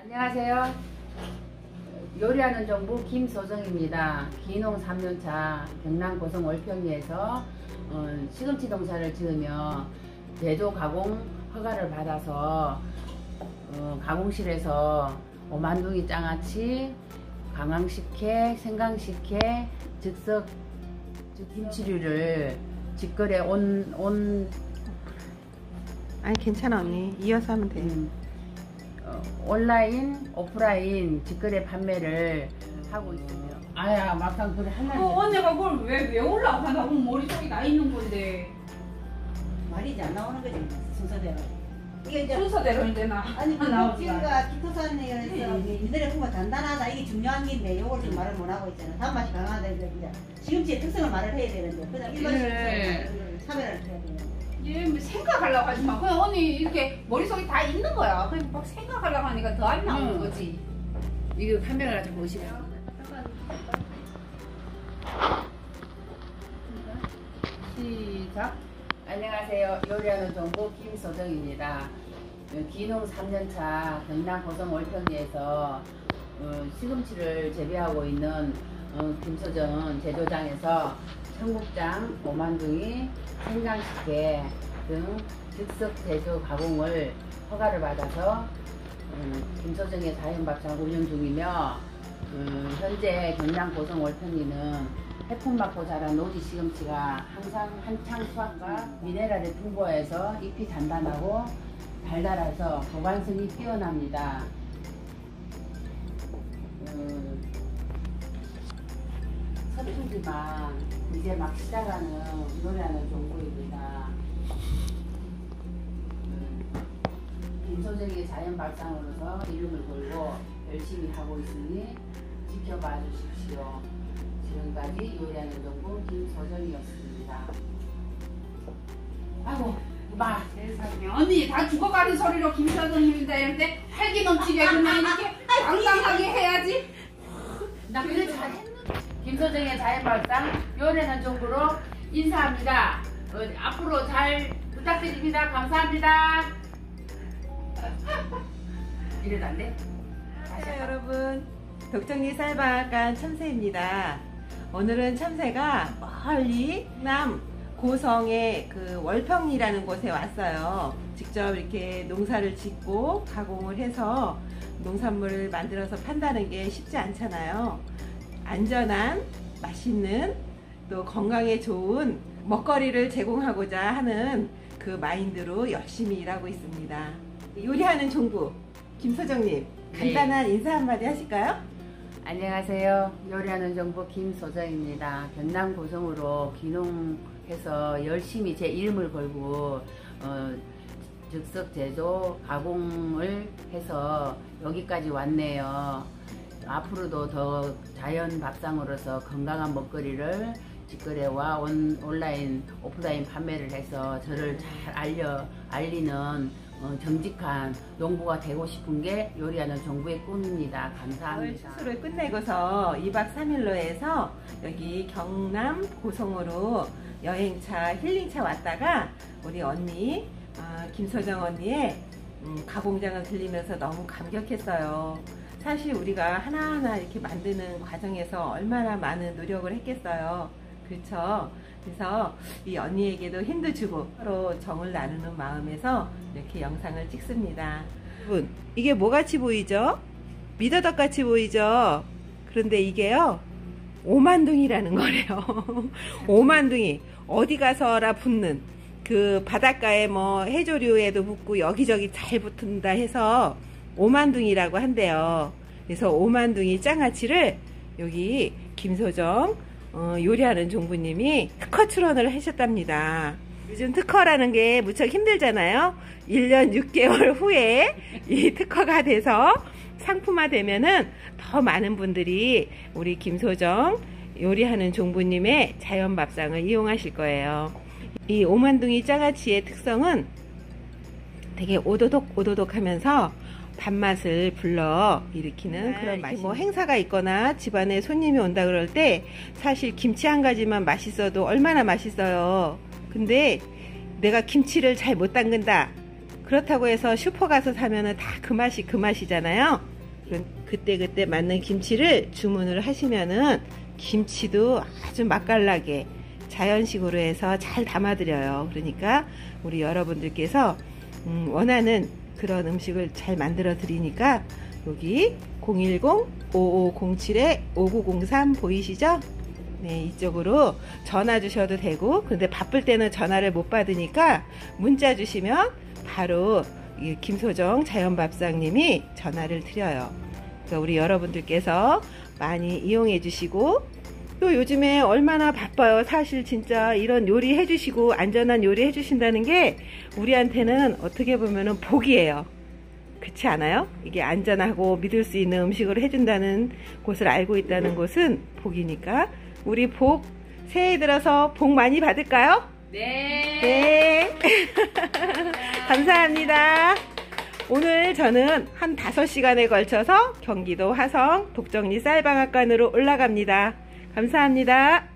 안녕하세요. 요리하는 정부 김소정입니다. 기농 3년차 경남 고성 월평리에서 시금치 농사를 지으며 제조 가공 허가를 받아서 가공실에서 오만둥이 장아찌, 강황식혜, 생강식혜, 즉석 김치류를 직거래 아니 괜찮아 언니, 이어서 하면 돼. 온라인, 오프라인 직거래 판매를 하고 있으며 아야 막상 그래 하려고 언니가 그걸 왜 올라가나? 머릿속에 나 있는 건데. 말이 안 나오는 거지, 순서대로. 이게 이제 순서대로 이제 아니 그 나오지. 목질과 기토산에서 니들의 공부 단단하다, 이게 중요한 게인데 요걸 좀 말을 못 하고 있잖아. 단맛이 강하다. 이제 시금치의 특성을 말을 해야 되는데 그냥 일반 시금치를 차별을 해야 돼. 얘 생각하려고 하지 마. 그냥 언니 이렇게 머릿속에 다 있는 거야. 그냥 막 생각하려고 하니까 더 안 나오는 거지. 이거 카메라가 좀 보시면 시작. 안녕하세요. 요리하는 정보 김소정입니다. 기농 3년차 경남 고성 월평리에서 시금치를 재배하고 있는 김소정 제조장에서 청국장, 오만둥이, 생강식혜 등 즉석 제조 가공을 허가를 받아서 김소정의 자연밥상 운영 중이며 현재 경남 고성 월평리는 해풍 맞고 자란 노지 시금치가 항상 한창 수확과 미네랄을 풍부해서 잎이 단단하고 달달해서 보관성이 뛰어납니다. 서툴지만 이제 막 시작하는 요리하는 정보입니다. 김소정의 자연밥상으로서 이름을 걸고 열심히 하고 있으니 지켜봐 주십시오. 지금까지 요리하는 정보 김소정이었습니다. 아이고 마 세상에 언니 다 죽어가는 소리로 김서정입니다 이런데 활기 넘치게 그냥 이렇게 당당하게 해야지. 나 그래 잘했는데. 김소정의 자연밥상 요리하는 정보로 인사합니다. 앞으로 잘 부탁드립니다. 감사합니다. 이래도 안 돼? 안녕하세요 여러분, 독정리 쌀방앗간 참새입니다. 오늘은 참새가 멀리 남 고성의 그 월평리라는 곳에 왔어요. 직접 이렇게 농사를 짓고 가공을 해서 농산물을 만들어서 판다는 게 쉽지 않잖아요. 안전한, 맛있는, 또 건강에 좋은 먹거리를 제공하고자 하는 그 마인드로 열심히 일하고 있습니다. 요리하는 종부 김소정님, 간단한 인사 한마디 하실까요? 안녕하세요. 요리하는 정보 김소정입니다. 경남 고성으로 귀농해서 열심히 제 이름을 걸고 즉석 제조 가공을 해서 여기까지 왔네요. 앞으로도 더 자연 밥상으로서 건강한 먹거리를 직거래와 온라인, 오프라인 판매를 해서 저를 잘 알리는 정직한 농부가 되고 싶은 게 요리하는 정부의 꿈입니다. 감사합니다. 수술을 끝내고서 2박 3일로 해서 여기 경남 고성으로 여행차, 힐링차 왔다가 우리 언니, 김소정 언니의 가공장을 들리면서 너무 감격했어요. 사실 우리가 하나하나 이렇게 만드는 과정에서 얼마나 많은 노력을 했겠어요. 그렇죠? 그래서 이 언니에게도 힘도 주고 서로 정을 나누는 마음에서 이렇게 영상을 찍습니다. 여러분, 이게 뭐 같이 보이죠? 미더덕 같이 보이죠? 그런데 이게요, 오만둥이라는 거래요. 오만둥이. 어디 가서라 붙는, 그 바닷가에 뭐 해조류에도 붙고 여기저기 잘 붙는다 해서 오만둥이라고 한대요. 그래서 오만둥이 장아찌를 여기 김소정 요리하는 종부님이 특허 출원을 하셨답니다. 요즘 특허라는 게 무척 힘들잖아요. 1년 6개월 후에 이 특허가 돼서 상품화 되면은 더 많은 분들이 우리 김소정 요리하는 종부님의 자연밥상을 이용하실 거예요. 이 오만둥이 장아찌의 특성은 되게 오도독 하면서 단맛을 불러 일으키는 그런 맛이. 뭐 행사가 있거나 집안에 손님이 온다 그럴 때 사실 김치 한 가지만 맛있어도 얼마나 맛있어요. 근데 내가 김치를 잘 못 담근다 그렇다고 해서 슈퍼 가서 사면은 다 그 맛이 그 맛이잖아요. 그때 맞는 김치를 주문을 하시면은 김치도 아주 맛깔나게 자연식으로 해서 잘 담아드려요. 그러니까 우리 여러분들께서 원하는 그런 음식을 잘 만들어 드리니까 여기 010-5507-5903 보이시죠? 네, 이쪽으로 전화 주셔도 되고, 근데 바쁠 때는 전화를 못 받으니까 문자 주시면 바로 이 김소정 자연밥상님이 전화를 드려요. 그러니까 우리 여러분들께서 많이 이용해 주시고, 또 요즘에 얼마나 바빠요. 사실 진짜 이런 요리 해주시고 안전한 요리 해주신다는 게 우리한테는 어떻게 보면은 복이에요. 그렇지 않아요? 이게 안전하고 믿을 수 있는 음식을 해준다는 곳을 알고 있다는 곳은 복이니까 우리 복 새해 들어서 복 많이 받을까요? 네. 감사합니다. 오늘 저는 한 5시간에 걸쳐서 경기도 화성 독정리 쌀방앗간으로 올라갑니다. 감사합니다.